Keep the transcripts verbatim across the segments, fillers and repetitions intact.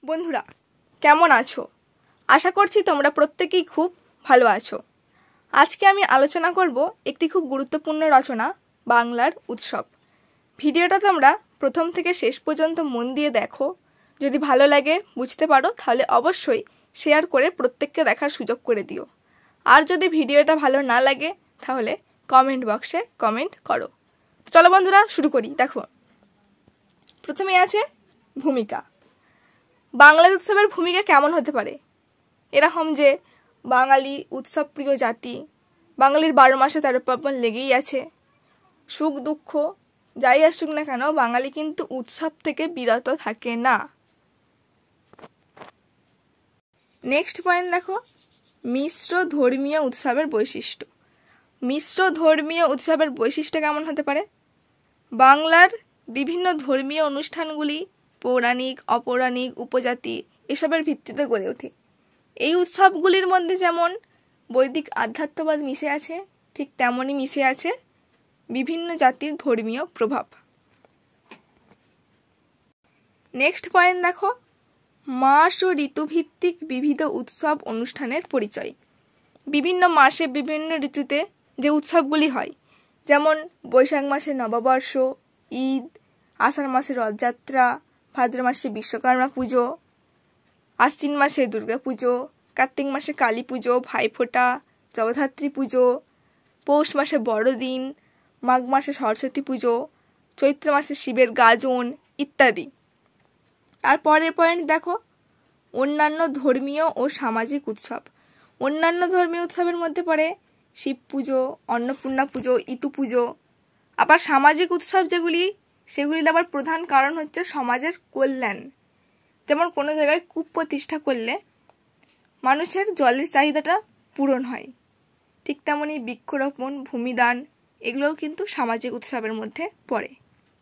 বন্ধুরা কেমন আছো? আশা করছি তোমরা প্রত্যেকেই খুব ভালো আছো। আজকে আমি আলোচনা করব একটি খুব গুরুত্বপূর্ণ রচনা, বাংলার উৎসব। ভিডিওটা তোমরা প্রথম থেকে শেষ পর্যন্ত মন দিয়ে দেখো। যদি ভালো লাগে, বুঝতে পারো, তাহলে অবশ্যই শেয়ার করে প্রত্যেককে দেখার সুযোগ করে দিও। আর যদি ভিডিওটা ভালো না লাগে তাহলে কমেন্ট বক্সে কমেন্ট করো। চলো বন্ধুরা শুরু করি। দেখো, প্রথমে আছে ভূমিকা। বাংলার উৎসবের ভূমিকা কেমন হতে পারে? এরকম যে বাঙালি উৎসব প্রিয় জাতি, বাঙালির বারো মাসে তেরো পার্বণ লেগেই আছে। সুখ দুঃখ যাই আসুক না কেন, বাঙালি কিন্তু উৎসব থেকে বিরত থাকে না। নেক্সট পয়েন্ট দেখো, মিশ্র ধর্মীয় উৎসবের বৈশিষ্ট্য। মিশ্র ধর্মীয় উৎসবের বৈশিষ্ট্য কেমন হতে পারে? বাংলার বিভিন্ন ধর্মীয় অনুষ্ঠানগুলি পৌরাণিক, অপৌরাণিক, উপজাতি এসবের ভিত্তিতে গড়ে ওঠে। এই উৎসবগুলির মধ্যে যেমন বৈদিক আধ্যাত্মবাদ মিশে আছে, ঠিক তেমনই মিশে আছে বিভিন্ন জাতির ধর্মীয় প্রভাব। নেক্সট পয়েন্ট দেখো, মাস ও ঋতুভিত্তিক বিবিধ উৎসব অনুষ্ঠানের পরিচয়। বিভিন্ন মাসে বিভিন্ন ঋতুতে যে উৎসবগুলি হয়, যেমন বৈশাখ মাসে নববর্ষ, ঈদ, আষাঢ় মাসে রথযাত্রা, ভাদ্র মাসে বিশ্বকর্মা পুজো, আশ্বিন মাসে দুর্গা পুজো, কার্তিক মাসে কালী পুজো, ভাইফোঁটা, জগদ্ধাত্রী পুজো, পৌষ মাসে বড়দিন, মাঘ মাসে সরস্বতী পুজো, চৈত্র মাসে শিবের গাজন ইত্যাদি। আর পরের পয়েন্ট দেখো, অন্যান্য ধর্মীয় ও সামাজিক উৎসব। অন্যান্য ধর্মীয় উৎসবের মধ্যে পড়ে শিব পুজো, অন্নপূর্ণা পুজো, ইতু পুজো। আবার সামাজিক উৎসব যেগুলি, সেগুলির আবার প্রধান কারণ হচ্ছে সমাজের কল্যাণ। যেমন কোনো জায়গায় কূপ প্রতিষ্ঠা করলে মানুষের জলের চাহিদাটা পূরণ হয়, ঠিক তেমনই বৃক্ষরোপণ, ভূমিদান এগুলোও কিন্তু সামাজিক উৎসবের মধ্যে পড়ে।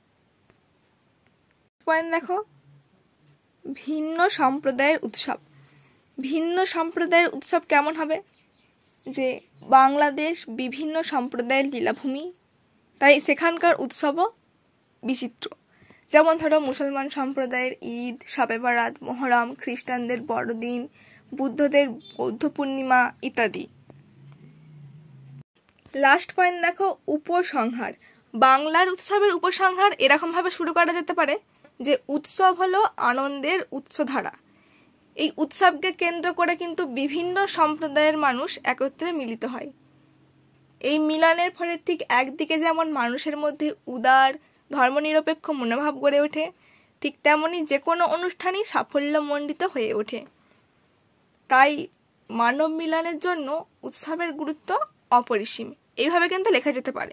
পয়েন্ট দেখো, ভিন্ন সম্প্রদায়ের উৎসব। ভিন্ন সম্প্রদায়ের উৎসব কেমন হবে? যে বাংলাদেশ বিভিন্ন সম্প্রদায়ের লীলাভূমি, তাই সেখানকার উৎসবও বিচিত্র। যেমন ধরো মুসলমান সম্প্রদায়ের ঈদ, শবে বরাত, মহরম, খ্রিস্টানদের বড়দিন, বুদ্ধদের বৌদ্ধ পূর্ণিমা ইত্যাদি। লাস্ট পয়েন্ট দেখো, উপসংহার। বাংলার উৎসবের উপসংহার এরকমভাবে শুরু করা যেতে পারে যে উৎসব হলো আনন্দের উৎসধারা। এই উৎসবকে কেন্দ্র করে কিন্তু বিভিন্ন সম্প্রদায়ের মানুষ একত্রে মিলিত হয়। এই মিলনের ফলে ঠিক একদিকে যেমন মানুষের মধ্যে উদার ধর্মনিরপেক্ষ মনোভাব গড়ে ওঠে, ঠিক তেমনই যে কোনো অনুষ্ঠানই সাফল্যমণ্ডিত হয়ে ওঠে। তাই মানব মিলনের জন্য উৎসবের গুরুত্ব অপরিসীম, এইভাবে কিন্তু লেখা যেতে পারে।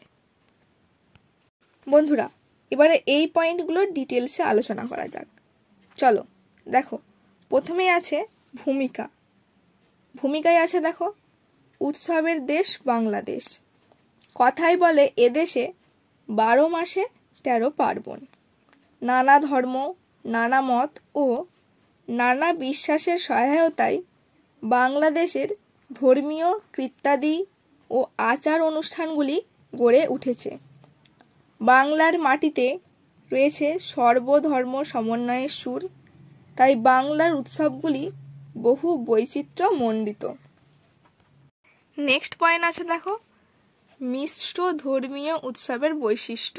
বন্ধুরা এবারে এই পয়েন্টগুলো ডিটেলসে আলোচনা করা যাক। চলো দেখো, প্রথমেই আছে ভূমিকা। ভূমিকায় আছে দেখো, উৎসবের দেশ বাংলাদেশ। কথায় বলে এদেশে বারো মাসে তেরো পার্বণ। নানা ধর্ম, নানা মত ও নানা বিশ্বাসের সহায়তায় বাংলাদেশের ধর্মীয় কৃত্যাদি ও আচার অনুষ্ঠানগুলি গড়ে উঠেছে। বাংলার মাটিতে রয়েছে সর্বধর্ম সমন্বয়ের সুর, তাই বাংলার উৎসবগুলি বহু বৈচিত্র্যমণ্ডিত। নেক্সট পয়েন্ট আছে দেখো, মিশ্র ধর্মীয় উৎসবের বৈশিষ্ট্য।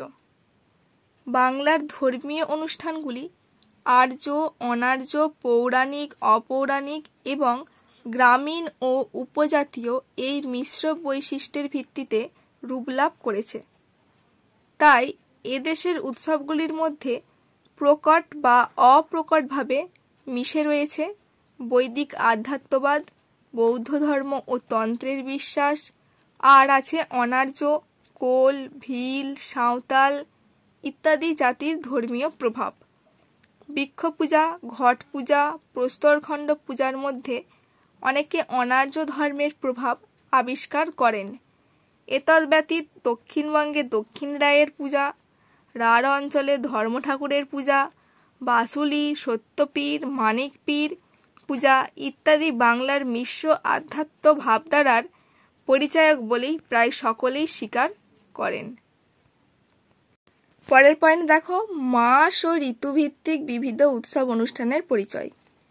বাংলার ধর্মীয় অনুষ্ঠানগুলি আর্য, অনার্য, পৌরাণিক, অপৌরাণিক এবং গ্রামীণ ও উপজাতীয় এই মিশ্র বৈশিষ্ট্যের ভিত্তিতে রূপলাভ করেছে। তাই এদেশের উৎসবগুলির মধ্যে প্রকট বা অপ্রকটভাবে মিশে রয়েছে বৈদিক আধ্যাত্মবাদ, বৌদ্ধ ধর্ম ও তন্ত্রের বিশ্বাস, আর আছে অনার্য, কোল, ভিল, সাঁওতাল ইত্যাদি জাতির ধর্মীয় প্রভাব। বৃক্ষ পূজা, ঘট পূজা, প্রস্তরখণ্ড পূজার মধ্যে অনেকে অনার্য ধর্মের প্রভাব আবিষ্কার করেন। এতদ্ব্যতীত দক্ষিণবঙ্গে দক্ষিণ রায়ের পূজা, রাঢ় অঞ্চলে ধর্ম ঠাকুরের পূজা, বাসুলি, সত্যপীর, মানিকপীর পূজা ইত্যাদি বাংলার মিশ্র আধ্যাত্ম ভাবধারার পরিচায়ক বলেই প্রায় সকলেই স্বীকার করেন। পরের পয়েন্ট দেখো, মাস ও ঋতুভিত্তিক বিবিধ উৎসব অনুষ্ঠানের পরিচয়।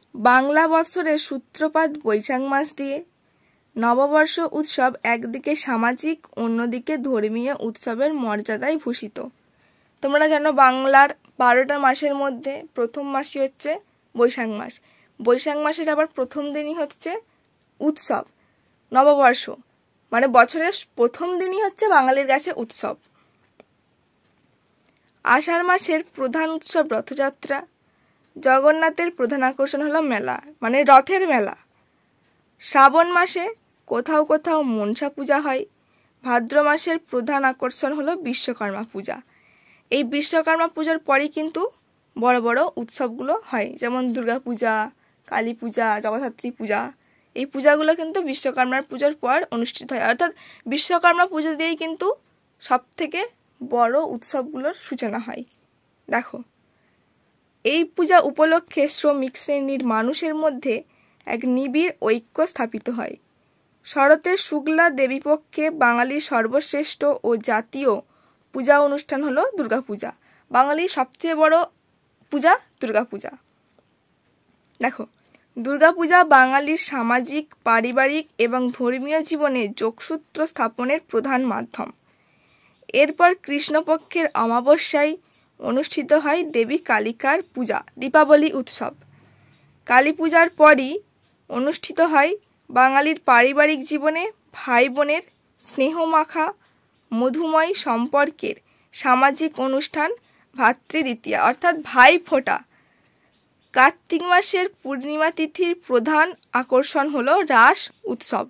বাংলা বৎসরের সূত্রপাত বৈশাখ মাস দিয়ে। নববর্ষ উৎসব একদিকে সামাজিক, অন্যদিকে ধর্মীয় উৎসবের মর্যাদায় ভূষিত। তোমরা জানো বাংলার বারোটা মাসের মধ্যে প্রথম মাসই হচ্ছে বৈশাখ মাস। বৈশাখ মাসের আবার প্রথম দিনই হচ্ছে উৎসব, নববর্ষ, মানে বছরের প্রথম দিনই হচ্ছে বাঙালির কাছে উৎসব। আষাঢ় মাসের প্রধান উৎসব রথযাত্রা। জগন্নাথের প্রধান আকর্ষণ হলো মেলা, মানে রথের মেলা। শ্রাবণ মাসে কোথাও কোথাও মনসা পূজা হয়। ভাদ্র মাসের প্রধান আকর্ষণ হলো বিশ্বকর্মা পূজা। এই বিশ্বকর্মা পূজার পরই কিন্তু বড় বড় উৎসবগুলো হয়, যেমন দুর্গা পূজা, কালী পূজা, জগদ্ধাত্রী পূজা। এই পূজাগুলো কিন্তু বিশ্বকর্মার পূজার পর অনুষ্ঠিত হয়, অর্থাৎ বিশ্বকর্মা পূজা দিয়েই কিন্তু সব থেকে বড় উৎসবগুলোর সূচনা হয়। দেখো, এই পূজা উপলক্ষে শ্রমিক শ্রেণীর মানুষের মধ্যে এক নিবিড় ঐক্য স্থাপিত হয়। শরতের শুক্লা দেবীপক্ষে বাঙালির সর্বশ্রেষ্ঠ ও জাতীয় পূজা অনুষ্ঠান হলো দুর্গাপূজা। বাঙালির সবচেয়ে বড় পূজা দুর্গাপূজা। দেখো, দুর্গাপূজা বাঙালির সামাজিক, পারিবারিক এবং ধর্মীয় জীবনে যোগসূত্র স্থাপনের প্রধান মাধ্যম। এরপর কৃষ্ণপক্ষের অমাবস্যায় অনুষ্ঠিত হয় দেবী কালিকার পূজা, দীপাবলি উৎসব। কালী পূজার পরই অনুষ্ঠিত হয় বাঙালির পারিবারিক জীবনে ভাই বোনের স্নেহমাখা মধুময় সম্পর্কের সামাজিক অনুষ্ঠান ভাতৃদ্বিতীয়া, অর্থাৎ ভাই ফোঁটা। কার্তিক মাসের পূর্ণিমা তিথির প্রধান আকর্ষণ হলো রাস উৎসব।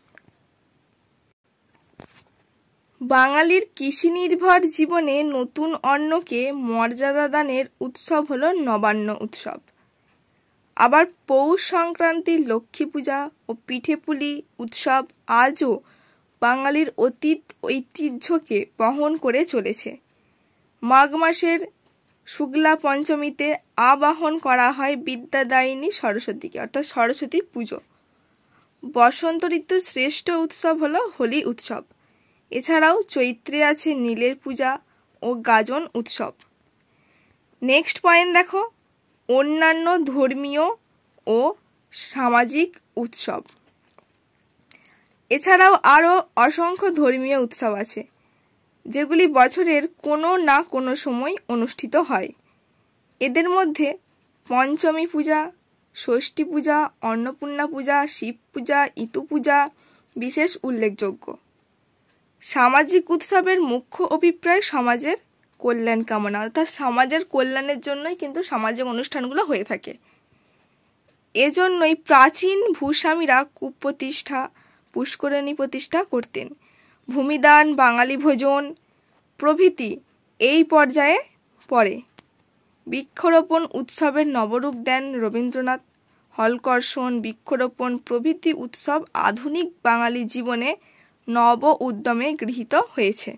বাঙালির কৃষি নির্ভর জীবনে নতুন অন্নকে মর্যাদা দানের উৎসব হলো নবান্ন উৎসব। আবার পৌষ সংক্রান্তির লক্ষ্মী পূজা ও পিঠেপুলি উৎসব আজও বাঙালির অতীত ঐতিহ্যকে বহন করে চলেছে। মাঘ মাসের শুক্লা পঞ্চমীতে আবাহন করা হয় বিদ্যাদায়িনী সরস্বতীকে, অর্থাৎ সরস্বতী পুজো। বসন্ত ঋতুর শ্রেষ্ঠ উৎসব হলো হোলি উৎসব। এছাড়াও চৈত্রে আছে নীলের পূজা ও গাজন উৎসব। নেক্সট পয়েন্ট দেখো, অন্যান্য ধর্মীয় ও সামাজিক উৎসব। এছাড়াও আরও অসংখ্য ধর্মীয় উৎসব আছে, যেগুলি বছরের কোনো না কোনো সময় অনুষ্ঠিত হয়। এদের মধ্যে পঞ্চমী পূজা, ষষ্ঠী পূজা, অন্নপূর্ণা পূজা, শিব পূজা, ইতু পূজা বিশেষ উল্লেখযোগ্য। সামাজিক উৎসবের মুখ্য অভিপ্রায় সমাজের কল্যাণ কামনা, অর্থাৎ সমাজের কল্যাণের জন্যই কিন্তু সামাজিক অনুষ্ঠানগুলো হয়ে থাকে। এজন্যই প্রাচীন ভূস্বামীরা কূপ প্রতিষ্ঠা, পুষ্করিণী প্রতিষ্ঠা করতেন। ভূমিদান, বাঙালি ভোজন প্রভৃতি এই পর্যায়ে পড়ে। বৃক্ষরোপণ উৎসবের নবরূপ দেন রবীন্দ্রনাথ। হলকর্ষণ, বৃক্ষরোপণ প্রভৃতি উৎসব আধুনিক বাঙালি জীবনে নব উদ্যমে গৃহীত হয়েছে।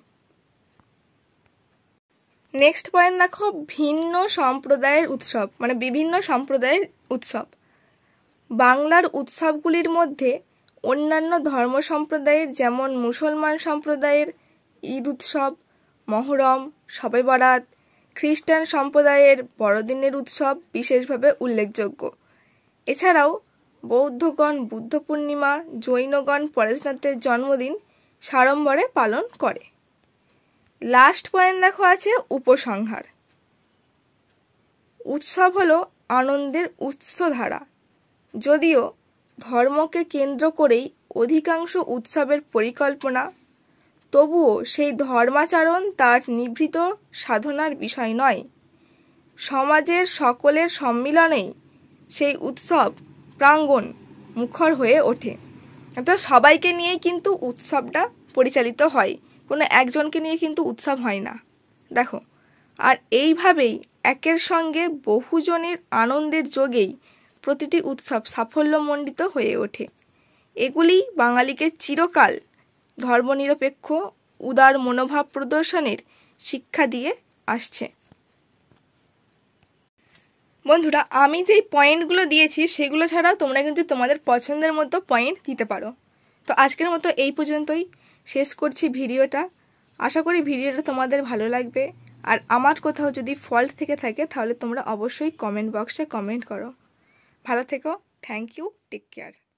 নেক্সট পয়েন্ট দেখো, ভিন্ন সম্প্রদায়ের উৎসব, মানে বিভিন্ন সম্প্রদায়ের উৎসব। বাংলার উৎসবগুলির মধ্যে অন্যান্য ধর্ম সম্প্রদায়ের যেমন মুসলমান সম্প্রদায়ের ঈদ উৎসব, মহরম, শবে বরাত, খ্রিস্টান সম্প্রদায়ের বড়দিনের উৎসব বিশেষভাবে উল্লেখযোগ্য। এছাড়াও বৌদ্ধগণ বুদ্ধ পূর্ণিমা, জৈনগণ পরেশনাথের জন্মদিন সাড়ম্বরে পালন করে। লাস্ট পয়েন্ট দেখো আছে উপসংহার। উৎসব হলো আনন্দের উৎসধারা। যদিও ধর্মকে কেন্দ্র করেই অধিকাংশ উৎসবের পরিকল্পনা, তবুও সেই ধর্মাচরণ তার নিভৃত সাধনার বিষয় নয়। সমাজের সকলের সম্মিলনেই সেই উৎসব প্রাঙ্গণ মুখর হয়ে ওঠে। অর্থাৎ সবাইকে নিয়েই কিন্তু উৎসবটা পরিচালিত হয়, কোনো একজনকে নিয়ে কিন্তু উৎসব হয় না। দেখো, আর এইভাবেই একের সঙ্গে বহুজনের আনন্দের যোগেই প্রতিটি উৎসব সাফল্যমণ্ডিত হয়ে ওঠে। এগুলি বাঙালিকে চিরকাল ধর্মনিরপেক্ষ উদার মনোভাব প্রদর্শনের শিক্ষা দিয়ে আসছে। বন্ধুরা, আমি যেই পয়েন্টগুলো দিয়েছি সেগুলো ছাড়াও তোমরা কিন্তু তোমাদের পছন্দের মতো পয়েন্ট দিতে পারো। তো আজকের মতো এই পর্যন্তই শেষ করছি ভিডিওটা। আশা করি ভিডিওটা তোমাদের ভালো লাগবে। আর আমার কোথাও যদি ফল্ট থেকে থাকে তাহলে তোমরা অবশ্যই কমেন্ট বক্সে কমেন্ট করো। ভালো থেকো। Thank you, take care.